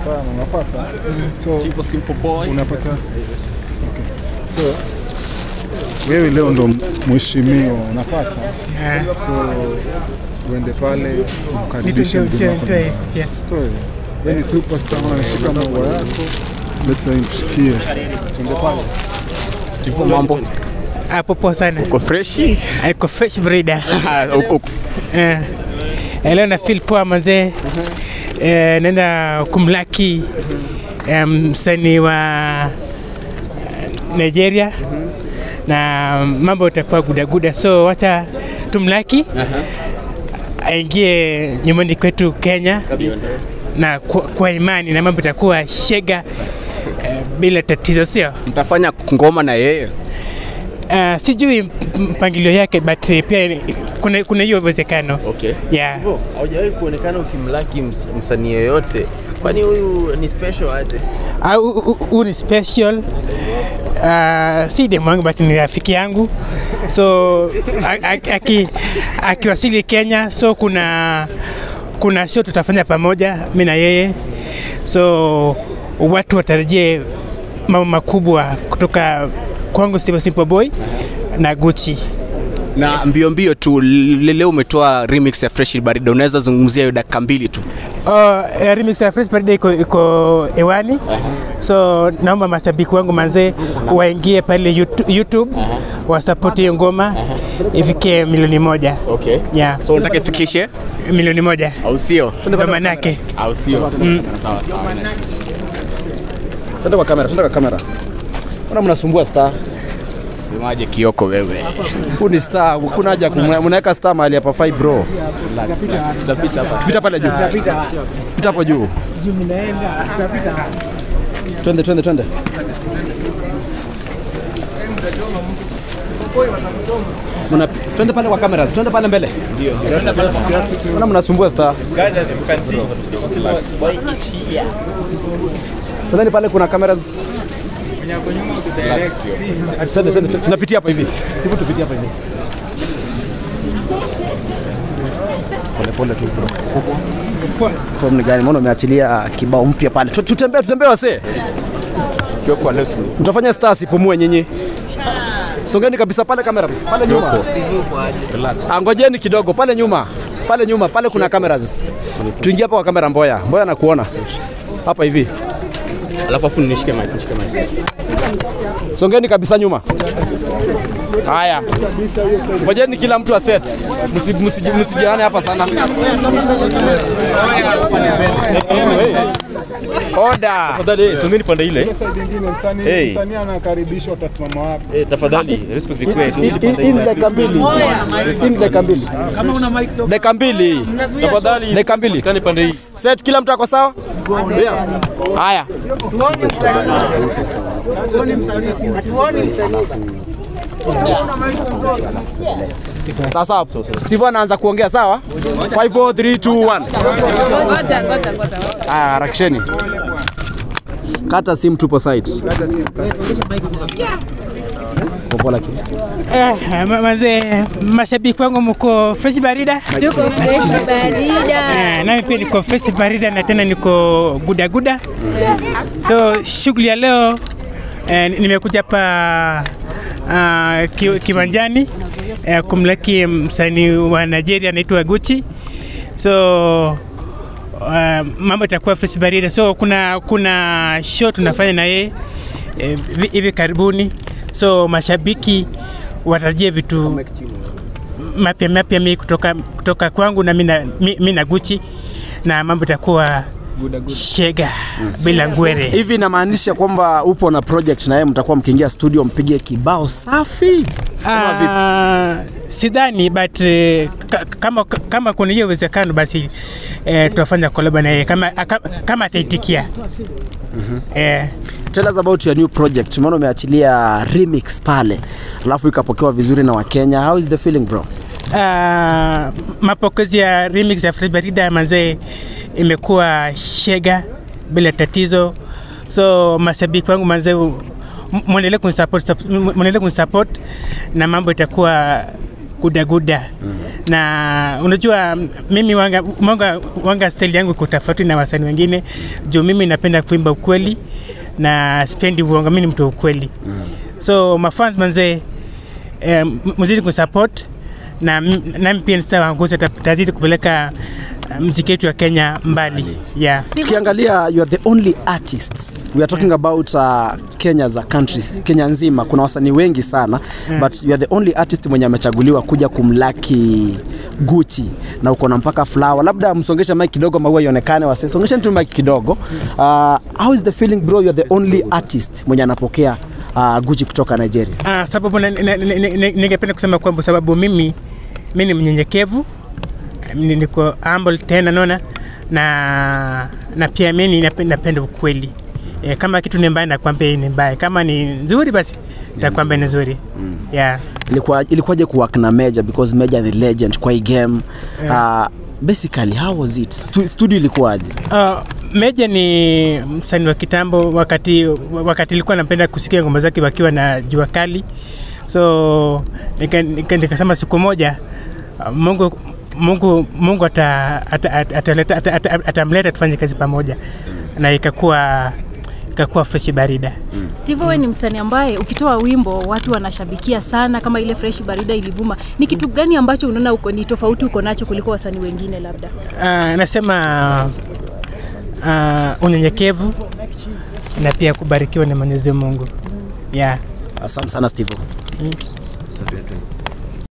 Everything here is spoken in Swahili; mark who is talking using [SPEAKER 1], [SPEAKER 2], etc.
[SPEAKER 1] sana unapata. So
[SPEAKER 2] Stivo simple boy.
[SPEAKER 1] Unapata. Okay. So wewe leo ndo mheshimiwa unapata. So uende pale ukaribishe story. Yaani superstar anashika mambo yako. Let's say mshikie. Tuende pale.
[SPEAKER 2] Stivo mambo.
[SPEAKER 3] Popo sana.
[SPEAKER 2] Uko fresh?
[SPEAKER 3] Uko fresh Barida. Leo na feel poa manze. Nenda kumlaki msanii wa Nigeria. Na mambo itakuwa guda. So wacha tumlaki. Aingie nyumbani kwetu Kenya. Na kwa imani na mambo itakuwa shega bila tatizo sio.
[SPEAKER 2] Mtafanya ngoma na yeye?
[SPEAKER 3] Sijui mpangilio yake but pia kuna hiyo uwezekano.
[SPEAKER 2] Okay.
[SPEAKER 3] Yeah.
[SPEAKER 4] Haujawahi kuonekana ukimlaki msanii yoyote. Kwani huyu ni special aje?
[SPEAKER 3] Huyu ni special. Si demu wangu but ni rafiki yangu. So akiwasili Kenya, so kuna show tutafanya pamoja mimi na yeye. So watu watarajie mambo makubwa kutoka kwangu Stivo Simple Boy na Gucci.
[SPEAKER 2] Na mbio tu leo umetoa remix ya Fresh Barida, unaweza zungumzia hiyo dakika 2 tu?
[SPEAKER 3] Remix ya Fresh Barida iko hewani. So naomba mashabiki wangu manze waingie pale YouTube wa support hiyo ngoma ifike milioni 1.
[SPEAKER 2] Okay.
[SPEAKER 3] Yeah.
[SPEAKER 2] So unataka ifikishe
[SPEAKER 3] milioni 1
[SPEAKER 2] au sio?
[SPEAKER 3] Ndio maana yake.
[SPEAKER 2] Au sio? Sawa.
[SPEAKER 4] Twende kwa kamera. Mbona mnasumbua star?
[SPEAKER 2] Semaje Kioko wewe?
[SPEAKER 4] Huu ni star, kuna haja mnaweka star mahali hapa fai bro.
[SPEAKER 2] Tutapita hapa.
[SPEAKER 4] Pita pale juu. Pita hapo juu.
[SPEAKER 3] Juu mnaenda tutapita.
[SPEAKER 4] Twende. Twende pale kwa cameras, twende pale mbele.
[SPEAKER 2] Ndio.
[SPEAKER 4] Mbona mnasumbua star? Twende pale kuna cameras. Tunapitia hapa hivi. Stivo tupitie hapa hivi. Pole tu bro. Kwa mni gani mbona umeachilia kibao mpya pale? Tutembee wase.
[SPEAKER 2] Kioko leo
[SPEAKER 4] mtafanya stars ipumue nyinyi. Songeni kabisa pale kamera. Pale nyuma.
[SPEAKER 2] Relax.
[SPEAKER 4] Ngojeni kidogo pale nyuma. Pale kuna cameras. Tuingie hapa kwa kamera Mboya. Mboya anakuona. Hapa hivi.
[SPEAKER 2] Alafu afu nishike mic.
[SPEAKER 4] Songeni kabisa nyuma. Haya. Ngojeni kila mtu aset. Msijiane hapa sana. Oda.
[SPEAKER 5] Tafadhali songeni pande ile.
[SPEAKER 1] Msanii anakaribishwa utasimama wapi?
[SPEAKER 5] Tafadhali respect request.
[SPEAKER 4] In dakika mbili.
[SPEAKER 5] Kama una mic to.
[SPEAKER 4] Dakika mbili.
[SPEAKER 5] Tafadhali.
[SPEAKER 4] Dakika mbili.
[SPEAKER 5] Kani pande hii.
[SPEAKER 4] Set kila mtu ako sawa? Haya. Sasa Stivo anaanza kuongea sawa? 5 4 3 2 1.
[SPEAKER 6] Ngoja.
[SPEAKER 4] Harakisheni. Kata simu tupo site. Popola kitu.
[SPEAKER 3] Mazee mashabiki wangu mko Fresh Barida?
[SPEAKER 6] Tuko Fresh Barida.
[SPEAKER 3] Nami pia niko Fresh Barida na tena niko guda. So shughuli ya leo nimekuja hapa kiwanjani kumlaki msanii wa Nigeria anaitwa Gucci. So mambo itakuwa Fresh Barida. So kuna show tunafanya na yeye hivi karibuni. So mashabiki watarajie vitu mapya mimi kutoka kwangu na mimi na Gucci, na mambo itakuwa shega bila ngwere.
[SPEAKER 4] Hivi inamaanisha kwamba upo na project na yeye mtakuwa mkiingia studio mpige kibao safi?
[SPEAKER 3] Sidhani but kama kuna hiyo uwezekano basi tutafanya collab na yeye kama ataitikia.
[SPEAKER 4] Tell us about your new project. Mbona umeachilia remix pale alafu ikapokewa vizuri na Wakenya. How is the feeling bro?
[SPEAKER 3] Mapokezi ya remix ya Fresh Barida manze imekuwa shega bila tatizo. So mashabiki wangu manze muendelee kunisupport na mambo itakuwa guda. Na unajua mimi wanga style yangu kutafauti na wasanii wengine. Juu mimi napenda kuimba ukweli na sipendi uongo, mimi ni mtu ukweli. So mafans manze muzidi kusupport na pia nitawaongoza tazidi kupeleka muziki wetu wa Kenya mbali. Yeah.
[SPEAKER 4] Ukiangalia you are the only artists. We are talking about Kenya as a country. Kenya nzima kuna wasanii wengi sana but you are the only artist mwenye amechaguliwa kuja kumlaki Gucci na uko na mpaka flower. Labda msongesha mic kidogo maua ionekane wase. Songesha tu mic kidogo. How is the feeling bro? You are the only artist mwenye anapokea Gucci kutoka Nigeria.
[SPEAKER 3] Sababu ningependa kusema kwamba sababu mimi ni mnyenyekevu, niko humble tena naona na pia mimi napenda ukweli. Kama kitu ni mbaya nakwambia ni mbaya, kama ni nzuri basi nitakwambia ni nzuri. Yeah.
[SPEAKER 4] Ilikuwaje kuwork na Meja because Meja ni legend kwa hii game. Basically how was it? Studio ilikuwaje?
[SPEAKER 3] Meja ni msanii wa kitambo wakati nilikuwa napenda kusikia ngoma zake wakiwa na Jua Kali. So nikasema siku moja Mungu atamleta tufanye kazi pamoja na ikakuwa Fresh Barida.
[SPEAKER 6] Stivo, wewe ni msanii ambaye ukitoa wimbo watu wanashabikia sana kama ile Fresh Barida ilivuma. Ni kitu gani ambacho unaona uko ni tofauti uko nacho kuliko wasanii wengine labda?
[SPEAKER 3] Nasema unyenyekevu na pia kubarikiwa na Mwenyezi Mungu. Yeah.
[SPEAKER 4] Asante sana Stivo.